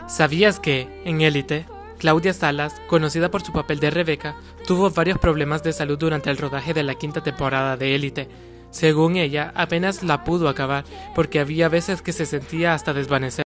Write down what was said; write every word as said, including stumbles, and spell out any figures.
¿Sabías que, en Élite, Claudia Salas, conocida por su papel de Rebeca, tuvo varios problemas de salud durante el rodaje de la quinta temporada de Élite? Según ella, apenas la pudo acabar porque había veces que se sentía hasta desvanecer.